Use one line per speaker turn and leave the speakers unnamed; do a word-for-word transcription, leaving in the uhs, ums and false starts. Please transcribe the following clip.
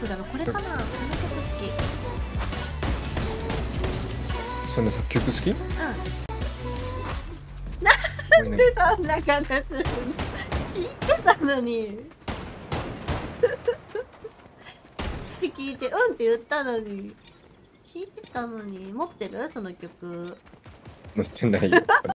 だろう、これかな、この曲好き。
その作曲好き？
うん。なんでそんな形するの？聞いてたのに。って聞いて、うんって言ったのに。聞いてたのに。持ってるその曲。
持ってないよ。